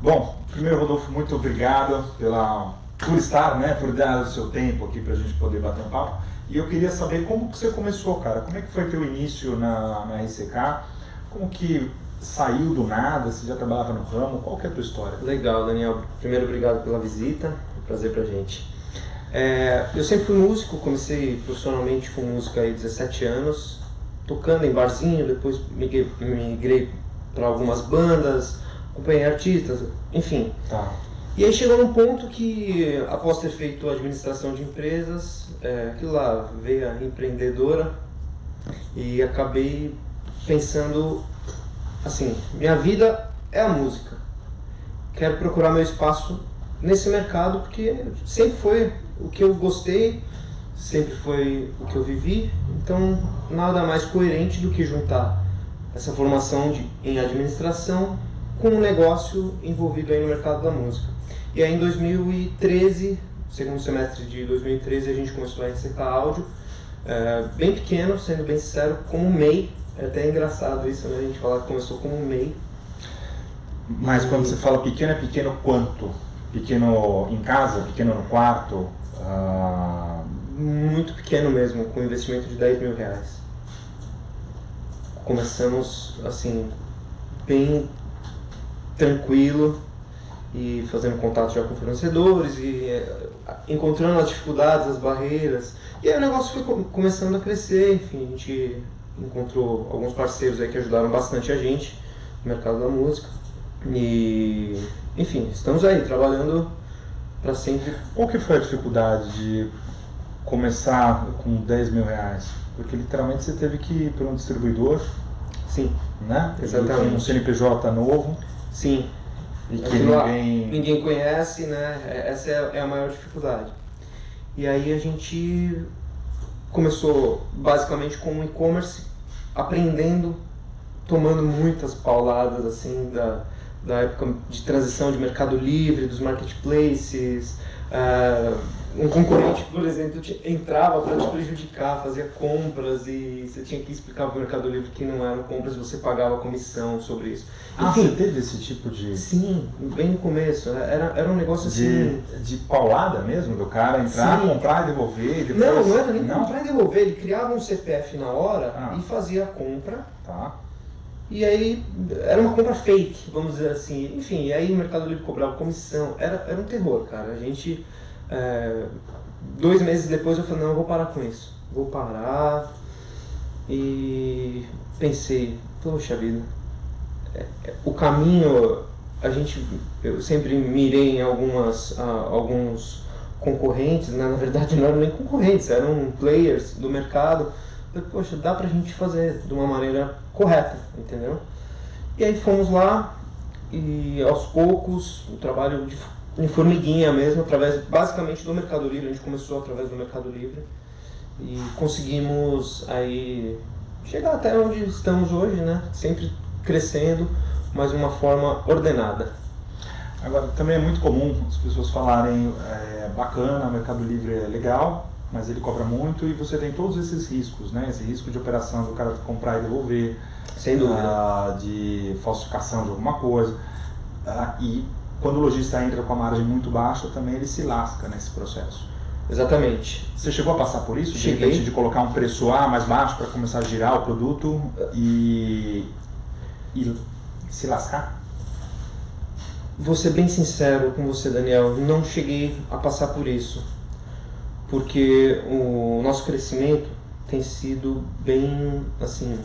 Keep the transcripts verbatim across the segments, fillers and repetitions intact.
Bom, primeiro, Rodolfo, muito obrigado pela, por estar, né, por dar o seu tempo aqui para a gente poder bater um papo. E eu queria saber como que você começou, cara. Como é que foi teu início na, na R C K? Como que saiu do nada? Você já trabalhava no ramo? Qual que é a tua história? Legal, Daniel. Primeiro, obrigado pela visita. É um prazer pra gente. É, eu sempre fui músico, comecei profissionalmente com música aí dezessete anos, tocando em barzinho, depois migrei, migrei para algumas bandas, acompanhei artistas, enfim. Tá. E aí chegou num ponto que, após ter feito administração de empresas, é, aquilo lá veio a empreendedora e acabei pensando assim, minha vida é a música. Quero procurar meu espaço nesse mercado porque sempre foi o que eu gostei, sempre foi o que eu vivi, então nada mais coerente do que juntar essa formação de, em administração com um negócio envolvido aí no mercado da música. E aí em dois mil e treze, segundo semestre de dois mil e treze, a gente começou a R C K Áudio, é, bem pequeno, sendo bem sincero, como M E I. É até engraçado isso, né? A gente falar que começou como M E I. Mas quando você fala pequeno, é pequeno quanto? Pequeno em casa, pequeno no quarto? Ah... Muito pequeno mesmo, com investimento de dez mil reais. Começamos assim, bem tranquilo e fazendo contato já com fornecedores e é, encontrando as dificuldades, as barreiras. E aí o negócio foi começando a crescer, enfim, a gente encontrou alguns parceiros aí que ajudaram bastante a gente no mercado da música. E, enfim, estamos aí trabalhando para sempre. Qual que foi a dificuldade de começar com dez mil reais? Porque literalmente você teve que ir para um distribuidor. Sim, né? Exatamente. Um C N P J novo. Sim. E que ninguém... ninguém conhece, né? Essa é a maior dificuldade. E aí a gente começou basicamente com o e-commerce, aprendendo, tomando muitas pauladas assim da, da época de transição de Mercado Livre, dos marketplaces. Uh, um concorrente, por exemplo, entrava para te prejudicar, fazia compras e você tinha que explicar para o Mercado Livre que não eram compras, você pagava comissão sobre isso. Ah, enfim, você teve esse tipo de... Sim, bem no começo. Era, era um negócio de, assim... De paulada mesmo, do cara entrar, sim, comprar e devolver e depois... Não, não era nem não? comprar e devolver. Ele criava um C P F na hora ah. e fazia a compra. Tá. E aí era uma compra fake, vamos dizer assim. Enfim, e aí o Mercado Livre cobrava comissão. Era, era um terror, cara. A gente... É, dois meses depois eu falei, não, eu vou parar com isso. Vou parar. E pensei, poxa vida... O caminho, a gente, eu sempre mirei em algumas, uh, alguns concorrentes, né? Na verdade não eram nem concorrentes, eram players do mercado. Falei, poxa, dá pra gente fazer de uma maneira correta, entendeu? E aí fomos lá e aos poucos, o trabalho de, de formiguinha mesmo, através basicamente do Mercado Livre, a gente começou através do Mercado Livre e conseguimos aí chegar até onde estamos hoje, né? Sempre crescendo, mas de uma forma ordenada. Agora, também é muito comum as pessoas falarem, é, bacana, o Mercado Livre é legal, mas ele cobra muito e você tem todos esses riscos, né? Esse risco de operação do cara comprar e devolver, sem dúvida, uh, de falsificação de alguma coisa, uh, e quando o lojista entra com a margem muito baixa, também ele se lasca nesse processo. Exatamente. Você chegou a passar por isso? Cheguei. De, de colocar um preço A mais baixo para começar a girar o produto e... e se lascar? Vou ser bem sincero com você, Daniel, não cheguei a passar por isso, porque o nosso crescimento tem sido bem, assim,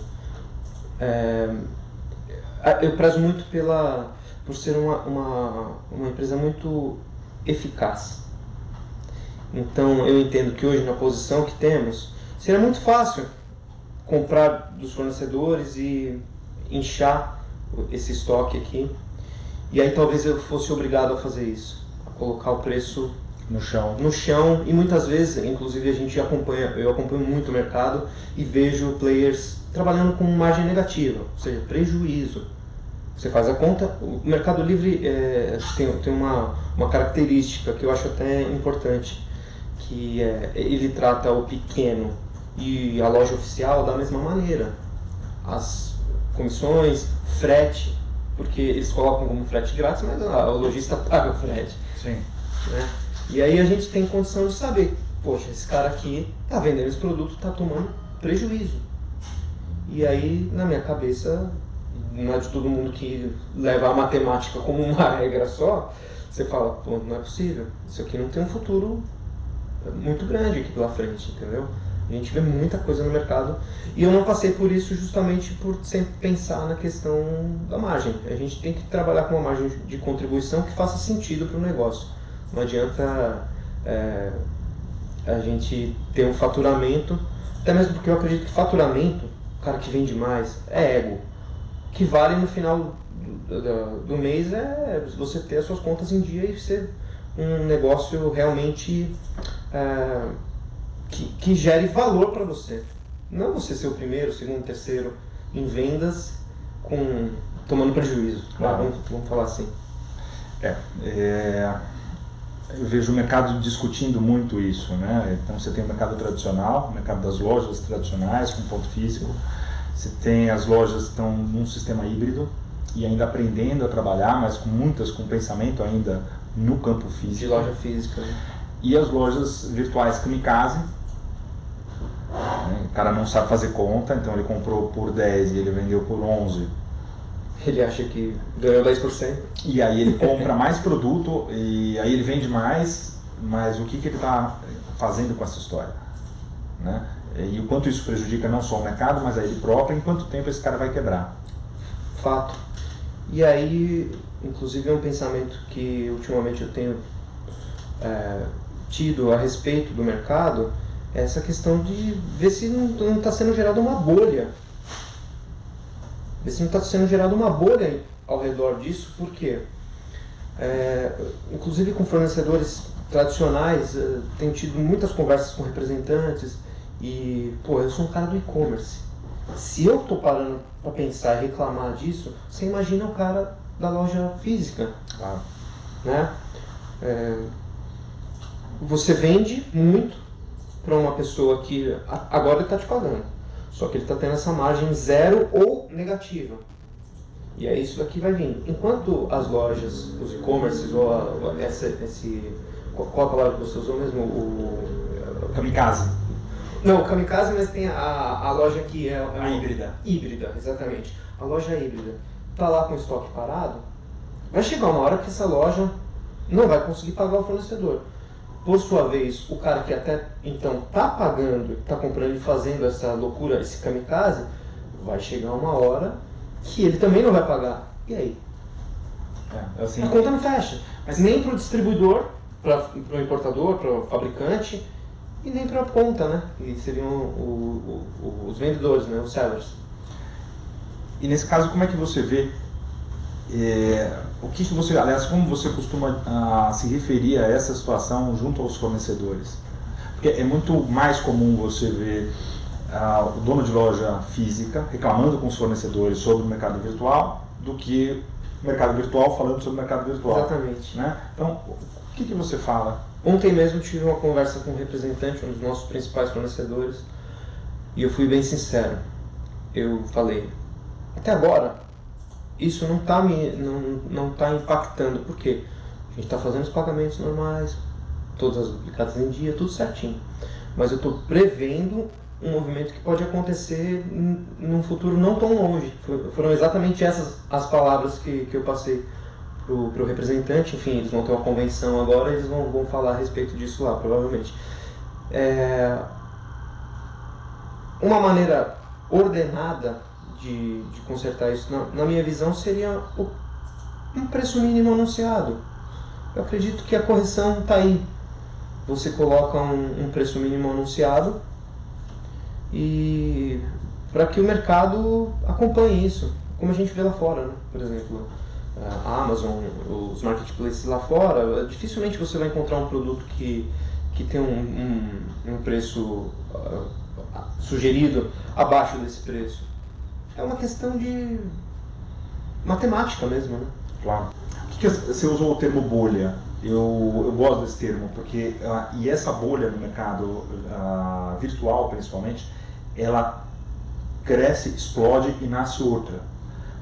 é, eu prezo muito pela, por ser uma, uma, uma empresa muito eficaz. Então eu entendo que hoje, na posição que temos, seria muito fácil comprar dos fornecedores e inchar esse estoque aqui, e aí talvez eu fosse obrigado a fazer isso, a colocar o preço no chão. No chão, e muitas vezes, inclusive a gente acompanha, eu acompanho muito o mercado e vejo players trabalhando com margem negativa, ou seja, prejuízo. Você faz a conta, o Mercado Livre é, tem, tem uma, uma característica que eu acho até importante, que é, ele trata o pequeno e a loja oficial da mesma maneira. As comissões, frete, porque eles colocam como frete grátis, mas a, o lojista paga o frete. Sim. Né? E aí a gente tem condição de saber, poxa, esse cara aqui tá vendendo esse produto, tá tomando prejuízo. E aí, na minha cabeça, não é de todo mundo que leva a matemática como uma regra só, você fala, pô, não é possível, isso aqui não tem um futuro muito grande aqui pela frente, entendeu? A gente vê muita coisa no mercado e eu não passei por isso justamente por sempre pensar na questão da margem. A gente tem que trabalhar com uma margem de contribuição que faça sentido para o negócio. Não adianta é, a gente ter um faturamento, até mesmo porque eu acredito que faturamento, o cara que vende mais, é ego. O que vale no final do, do, do mês é você ter as suas contas em dia e ser um negócio realmente é, que, que gere valor para você. Não você ser o primeiro, segundo, terceiro em vendas com, tomando prejuízo. Claro. Vamos, vamos falar assim. É, é, eu vejo o mercado discutindo muito isso, né? Então você tem o mercado tradicional, o mercado das lojas tradicionais com ponto físico. Você tem as lojas que estão num sistema híbrido e ainda aprendendo a trabalhar, mas com muitas com pensamento ainda no campo físico. De loja física. Né? E as lojas virtuais kamikaze. Né? O cara não sabe fazer conta, então ele comprou por dez e ele vendeu por onze. Ele acha que ganhou dez por cento. E aí ele compra mais produto e aí ele vende mais, mas o que, que ele está fazendo com essa história? Né? E o quanto isso prejudica não só o mercado, mas a ele próprio, em quanto tempo esse cara vai quebrar. Fato. E aí, inclusive é um pensamento que ultimamente eu tenho é, tido a respeito do mercado, é essa questão de ver se não está sendo gerada uma bolha. Ver se não está sendo gerada uma bolha ao redor disso, porque é, inclusive com fornecedores tradicionais, é, tenho tido muitas conversas com representantes. E, pô, eu sou um cara do e-commerce. Se eu tô parando pra pensar e reclamar disso, você imagina o cara da loja física. Claro. Né? É, você vende muito para uma pessoa que agora ele tá te pagando. Só que ele tá tendo essa margem zero ou negativa. E aí isso daqui vai vindo. Enquanto as lojas, os e-commerces, ou a, essa, esse... Qual a palavra que você usou mesmo? O... o kamikaze. Não, o kamikaze, mas tem a, a loja que é... é a híbrida. Híbrida, exatamente. A loja híbrida tá lá com o estoque parado, vai chegar uma hora que essa loja não vai conseguir pagar o fornecedor. Por sua vez, o cara que até então tá pagando, tá comprando e fazendo essa loucura, esse kamikaze, vai chegar uma hora que ele também não vai pagar. E aí? É, assim, a conta não fecha. Mas nem para o distribuidor, para o importador, para o fabricante, e nem para a ponta, né? Que seriam o, o, os vendedores, né? Os sellers. E nesse caso, como é que você vê, é, o que, que você, aliás, como você costuma ah, se referir a essa situação junto aos fornecedores? Porque é muito mais comum você ver ah, o dono de loja física reclamando com os fornecedores sobre o mercado virtual do que o mercado virtual falando sobre o mercado virtual. Exatamente. Né? Então, o que, que você fala? Ontem mesmo tive uma conversa com um representante, um dos nossos principais fornecedores, e eu fui bem sincero. Eu falei, até agora, isso não está me, não, não tá impactando, porque a gente está fazendo os pagamentos normais, todas as duplicadas em dia, tudo certinho. Mas eu estou prevendo um movimento que pode acontecer num futuro não tão longe. Foram exatamente essas as palavras que, que eu passei para o representante. Enfim, eles vão ter uma convenção agora, eles vão, vão falar a respeito disso lá, provavelmente. É, uma maneira ordenada de, de consertar isso, na, na minha visão, seria o, um preço mínimo anunciado. Eu acredito que a correção está aí. Você coloca um, um preço mínimo anunciado e para que o mercado acompanhe isso, como a gente vê lá fora, né? Por exemplo, a Amazon, os marketplaces lá fora, dificilmente você vai encontrar um produto que, que tem um, um, um preço uh, sugerido abaixo desse preço. É uma questão de matemática mesmo, né? Claro. O que que você usou o termo bolha? Eu, eu gosto desse termo, porque uh, e essa bolha no mercado uh, virtual, principalmente, ela cresce, explode e nasce outra.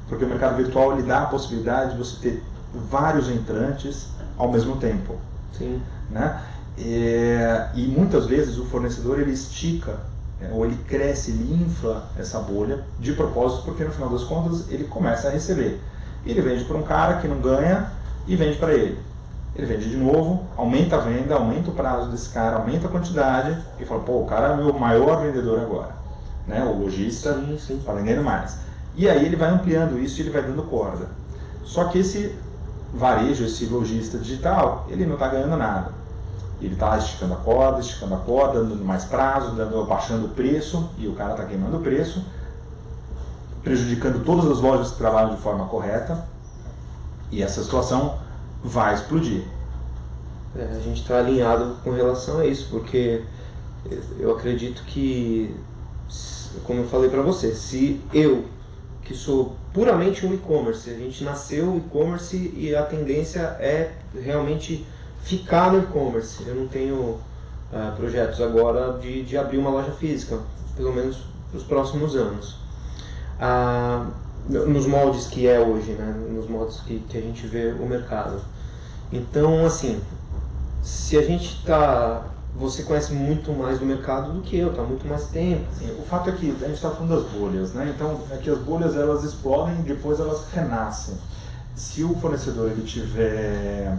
Porque o mercado virtual ele dá a possibilidade de você ter vários entrantes ao mesmo tempo. Sim. Né? É, e muitas vezes o fornecedor ele estica, é, ou ele cresce, ele infla essa bolha de propósito, porque no final das contas ele começa a receber. Ele vende para um cara que não ganha e vende para ele. Ele vende de novo, aumenta a venda, aumenta o prazo desse cara, aumenta a quantidade e fala, pô, o cara é o meu maior vendedor agora. Né? O lojista está vendendo mais. E aí ele vai ampliando isso e ele vai dando corda. Só que esse varejo, esse lojista digital, ele não está ganhando nada. Ele está esticando a corda, esticando a corda, dando mais prazo, dando, baixando o preço, e o cara está queimando o preço, prejudicando todas as lojas que trabalham de forma correta, e essa situação vai explodir. É, a gente está alinhado com relação a isso, porque eu acredito que, como eu falei para você, se eu, que sou puramente um e-commerce, a gente nasceu e-commerce e a tendência é realmente ficar no e-commerce. Eu não tenho uh, projetos agora de, de abrir uma loja física, pelo menos para os próximos anos. Uh, nos moldes que é hoje, né? Nos moldes que, que a gente vê o mercado. Então, assim, se a gente está... Você conhece muito mais do mercado do que eu, está muito mais tempo. Sim, o fato é que a gente está falando das bolhas, né? Então, é que as bolhas elas explodem e depois elas renascem. Se o fornecedor ele tiver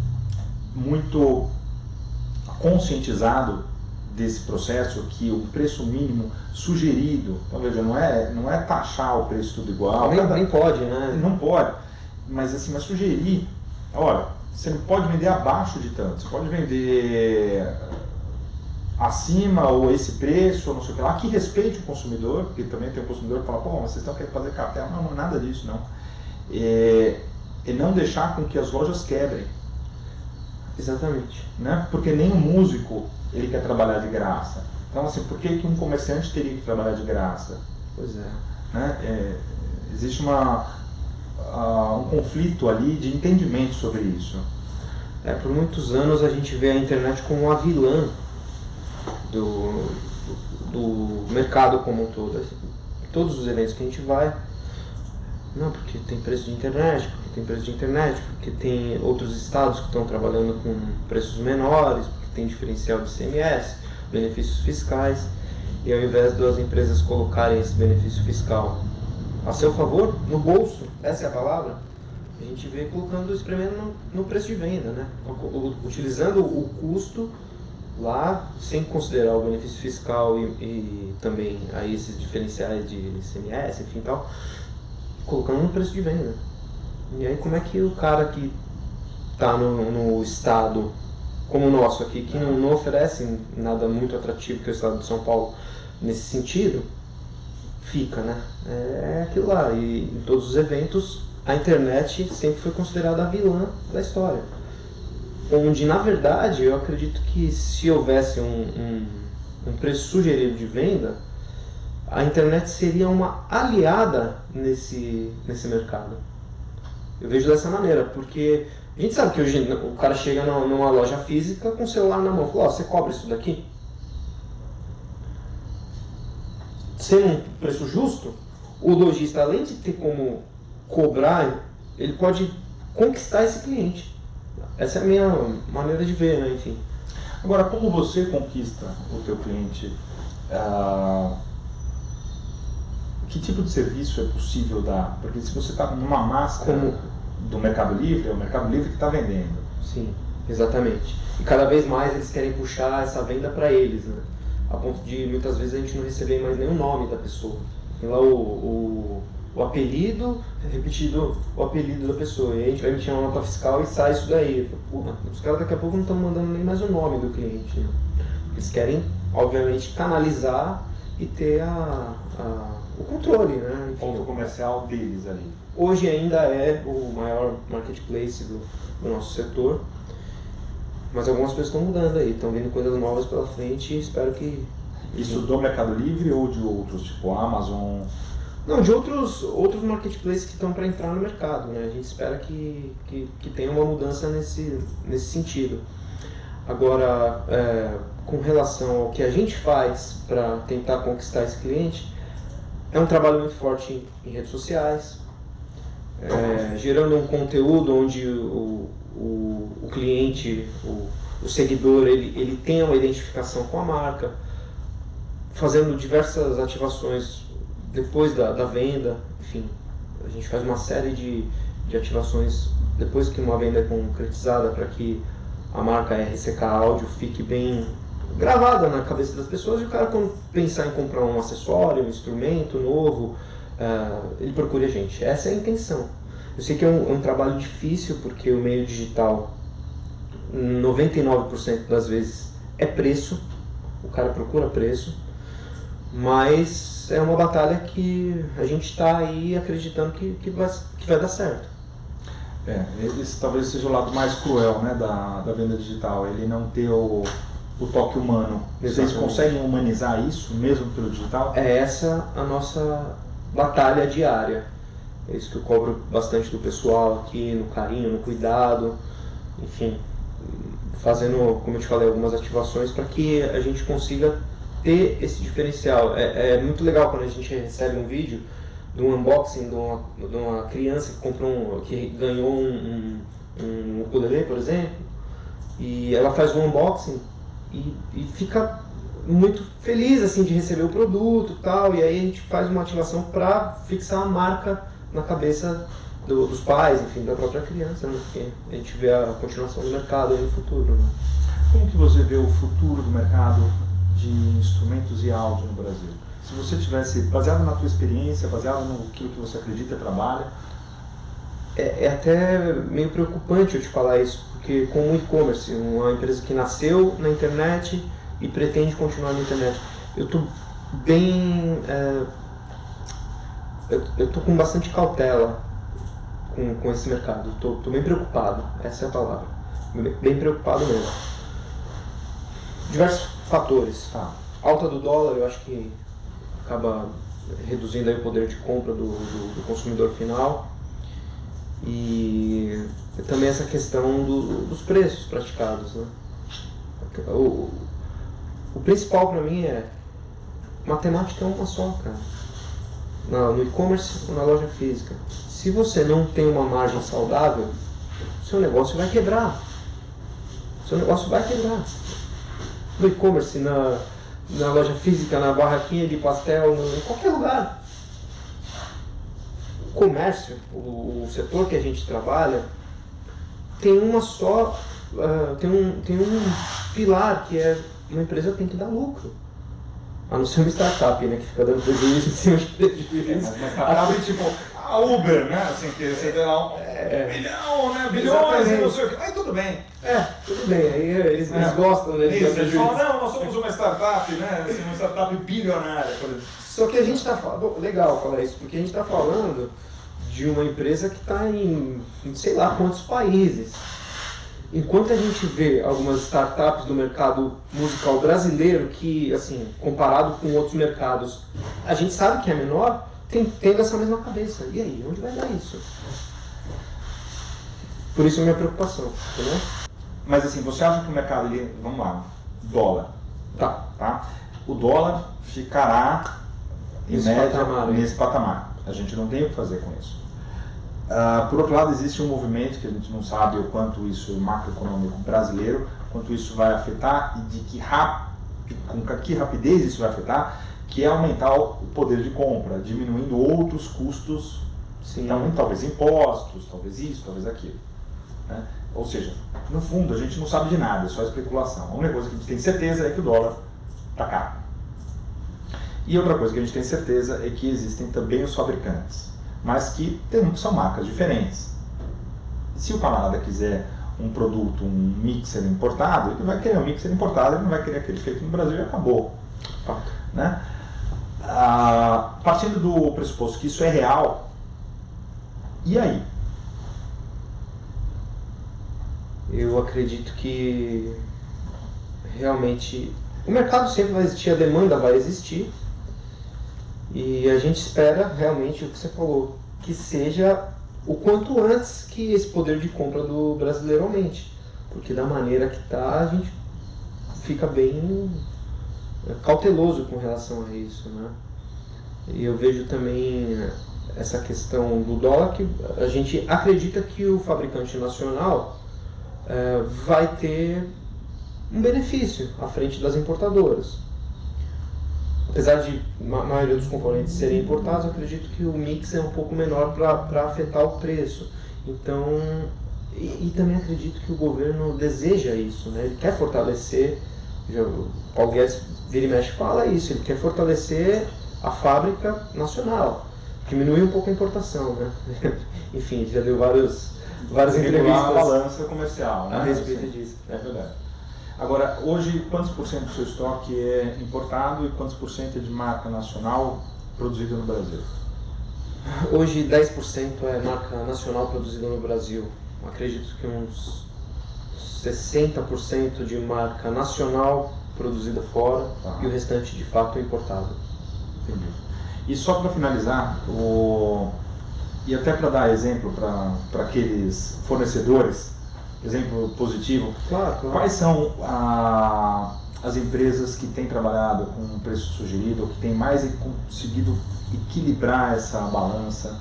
muito conscientizado desse processo, que o preço mínimo sugerido, então veja, não é, não é taxar o preço tudo igual. Nem, cada, nem pode, né? Não pode, mas assim, mas sugerir, olha, você não pode vender abaixo de tanto, você pode vender acima ou esse preço, ou não sei o que lá, que respeite o consumidor, porque também tem um consumidor que fala, pô, mas vocês estão querendo fazer cartel. Não, não, nada disso, não. É, e não deixar com que as lojas quebrem. Exatamente. Né? Porque nem um músico ele quer trabalhar de graça. Então, assim, por que, que um comerciante teria que trabalhar de graça? Pois é. Né? É, existe uma, uh, um conflito ali de entendimento sobre isso. É, por muitos anos a gente vê a internet como uma vilã do, do, do mercado como um todo. Assim, todos os eventos que a gente vai, não, porque tem preço de internet, porque tem preço de internet, porque tem outros estados que estão trabalhando com preços menores, porque tem diferencial de I C M S, benefícios fiscais, e ao invés das empresas colocarem esse benefício fiscal a seu favor, no bolso, essa é a palavra, a gente vê colocando, espremendo no, no preço de venda, né? Utilizando o custo lá, sem considerar o benefício fiscal e, e também aí esses diferenciais de I C M S, enfim tal, colocando no preço de venda. E aí como é que o cara que está no, no estado como o nosso aqui, que não, não oferece nada muito atrativo que o estado de São Paulo nesse sentido, fica, né? É aquilo lá. E em todos os eventos a internet sempre foi considerada a vilã da história. Onde, na verdade, eu acredito que se houvesse um, um, um preço sugerido de venda, a internet seria uma aliada nesse, nesse mercado. Eu vejo dessa maneira, porque a gente sabe que hoje o cara chega numa loja física com o celular na mão e fala, ó, você cobra isso daqui? Sendo um preço justo, o lojista, além de ter como cobrar, ele pode conquistar esse cliente. Essa é a minha maneira de ver, né? Enfim. Agora, como você conquista o teu cliente? Ah, que tipo de serviço é possível dar? Porque se você está numa máscara como do Mercado Livre, é o Mercado Livre que está vendendo. Sim, exatamente. E cada vez mais eles querem puxar essa venda para eles, né? A ponto de muitas vezes a gente não receber mais nenhum nome da pessoa. Tem lá o, o, o apelido, repetido o apelido da pessoa. E aí a gente vai emitir uma nota fiscal e sai isso daí. Porra, os caras daqui a pouco não estão mandando nem mais o nome do cliente, né? Eles querem, obviamente, canalizar e ter a, a, o controle, né? O ponto comercial deles ali. Hoje ainda é o maior marketplace do, do nosso setor. Mas algumas coisas estão mudando aí, estão vindo coisas novas pela frente e espero que... Isso do Mercado Livre ou de outros, tipo Amazon? Não, de outros, outros marketplaces que estão para entrar no mercado, né? A gente espera que, que, que tenha uma mudança nesse, nesse sentido. Agora, é, com relação ao que a gente faz para tentar conquistar esse cliente, é um trabalho muito forte em, em redes sociais, é, gerando um conteúdo onde o, o, o cliente, o, o seguidor, ele, ele tem uma identificação com a marca, fazendo diversas ativações depois da, da venda, enfim, a gente faz uma série de, de ativações depois que uma venda é concretizada para que a marca R C K Áudio fique bem gravada na cabeça das pessoas e o cara, quando pensar em comprar um acessório, um instrumento novo, uh, ele procura a gente. Essa é a intenção. Eu sei que é um, é um trabalho difícil porque o meio digital, noventa e nove por cento das vezes, é preço, o cara procura preço, mas é uma batalha que a gente está aí acreditando que, que, vai, que vai dar certo. É, esse talvez seja o lado mais cruel, né, da, da venda digital, ele não ter o, o toque humano. Vocês conseguem humanizar isso mesmo pelo digital? É essa a nossa batalha diária. É isso que eu cobro bastante do pessoal aqui, no carinho, no cuidado, enfim, fazendo, como eu te falei, algumas ativações para que a gente consiga ter esse diferencial. É, é muito legal quando a gente recebe um vídeo de um unboxing de uma, de uma criança que comprou um, que ganhou um, um, um ukulele, por exemplo, e ela faz um unboxing e, e fica muito feliz assim de receber o produto e tal, e aí a gente faz uma ativação para fixar a marca na cabeça do, dos pais, enfim, da própria criança, né? Porque a gente vê a continuação do mercado aí no futuro, né? Como que você vê o futuro do mercado de instrumentos e áudio no Brasil? Se você tivesse, baseado na tua experiência, baseado no que você acredita e trabalha... É, é até meio preocupante eu te falar isso, porque com o e-commerce, uma empresa que nasceu na internet e pretende continuar na internet, eu estou bem... É, eu estou com bastante cautela com, com esse mercado, estou bem preocupado, essa é a palavra, bem preocupado mesmo. Diversos fatores, tá? Alta do dólar, eu acho que acaba reduzindo aí o poder de compra do, do, do consumidor final, e também essa questão do, dos preços praticados, né? O, o principal para mim é matemática é uma só, cara. Na, no e-commerce ou na loja física. Se você não tem uma margem saudável, seu negócio vai quebrar. Seu negócio vai quebrar. No e-commerce, na, na loja física, na barraquinha de pastel, no, em qualquer lugar. O comércio, o, o setor que a gente trabalha, tem uma só, uh, tem, um, tem um pilar que é uma empresa tem que dar lucro. A não ser uma startup, né, que fica dando prejuízo em cima de prejuízo. É, mas uma startup tipo a Uber, né, assim, que você tem lá um é, bilhão, né, bilhões e não sei o que, aí tudo bem. É, tudo bem, aí eles, é. eles gostam, né, Isso, eles falam, não, nós somos uma startup, né, assim, uma startup bilionária, por exemplo. Só que a gente está falando, legal falar isso, porque a gente está falando de uma empresa que está em, em sei lá quantos países. Enquanto a gente vê algumas startups do mercado musical brasileiro que, assim, comparado com outros mercados, a gente sabe que é menor, tem, tendo essa mesma cabeça. E aí, onde vai dar isso? Por isso a minha preocupação, entendeu? Mas assim, você acha que o mercado, ele, vamos lá, dólar, tá. tá? O dólar ficará em nesse média patamar, nesse patamar. A gente não tem o que fazer com isso. Uh, por outro lado, existe um movimento que a gente não sabe o quanto isso, macroeconômico brasileiro, quanto isso vai afetar e de que, rap, com que rapidez isso vai afetar, que é aumentar o poder de compra, diminuindo outros custos, Sim. Então, talvez impostos, talvez isso, talvez aquilo. Né? Ou seja, no fundo, a gente não sabe de nada, é só especulação. A única coisa que a gente tem certeza é que o dólar está caro. E outra coisa que a gente tem certeza é que existem também os fabricantes, mas que tem, são marcas diferentes. Se o camarada quiser um produto, um mixer importado, ele vai querer um mixer importado, ele não vai querer aquele feito no Brasil e acabou. Né? Ah, partindo do pressuposto que isso é real, e aí? Eu acredito que realmente o mercado sempre vai existir, a demanda vai existir. E a gente espera realmente o que você falou, que seja o quanto antes que esse poder de compra do brasileiro aumente. Porque da maneira que está, a gente fica bem cauteloso com relação a isso, né? E eu vejo também essa questão do dólar, que a gente acredita que o fabricante nacional é, vai ter um benefício à frente das importadoras. Apesar de a maioria dos componentes serem importados, eu acredito que o mix é um pouco menor para afetar o preço. Então, e, e também acredito que o governo deseja isso, né? Ele quer fortalecer, já, o Paulo Guedes vira e mexe fala isso, ele quer fortalecer a fábrica nacional, diminuir um pouco a importação, né? Enfim, já deu vários, várias entrevistas a balança comercial, né? a respeito disso. É verdade. Agora, hoje, quantos por cento do seu estoque é importado e quantos por cento é de marca nacional produzida no Brasil? Hoje, dez por cento é marca nacional produzida no Brasil. Acredito que uns sessenta por cento de marca nacional produzida fora, tá, e o restante, de fato, é importado. Entendi. E só para finalizar, o... e até para dar exemplo para aqueles fornecedores, exemplo positivo, claro, claro. Quais são a, as empresas que têm trabalhado com um preço sugerido, ou que têm mais conseguido equilibrar essa balança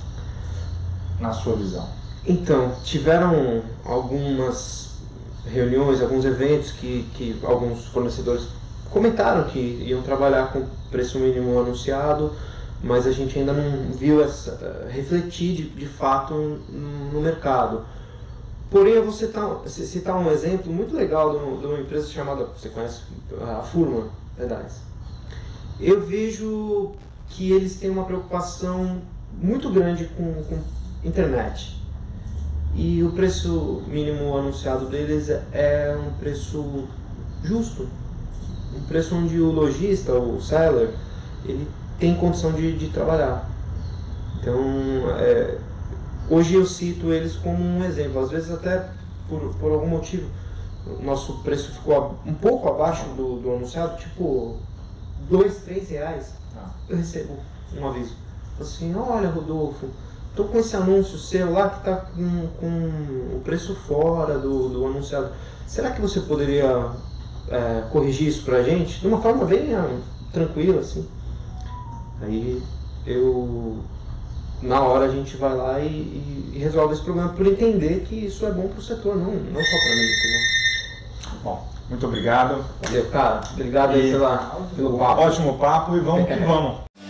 na sua visão? Então, tiveram algumas reuniões, alguns eventos que, que alguns fornecedores comentaram que iam trabalhar com preço mínimo anunciado, mas a gente ainda não viu essa, refletir de, de fato no mercado. Porém, eu vou citar, citar um exemplo muito legal de uma, de uma empresa chamada, você conhece, a Furman, verdade. Eu vejo que eles têm uma preocupação muito grande com, com internet. E o preço mínimo anunciado deles é um preço justo. Um preço onde o lojista, o seller, ele tem condição de, de trabalhar. Então, é, hoje eu cito eles como um exemplo. Às vezes até por, por algum motivo o nosso preço ficou um pouco abaixo do, do anunciado, tipo dois, três reais. Ah. Eu recebo um aviso assim: olha, Rodolfo, tô com esse anúncio seu lá que tá com, com o preço fora do, do anunciado. Será que você poderia é, corrigir isso pra gente? De uma forma bem ah, tranquila, assim. Aí eu... na hora a gente vai lá e, e, e resolve esse problema, por entender que isso é bom para o setor, não, não só para mim. Entendeu? Bom, muito obrigado. Valeu, cara. Obrigado aí pela, pelo papo. Ótimo papo e vamos que vamos.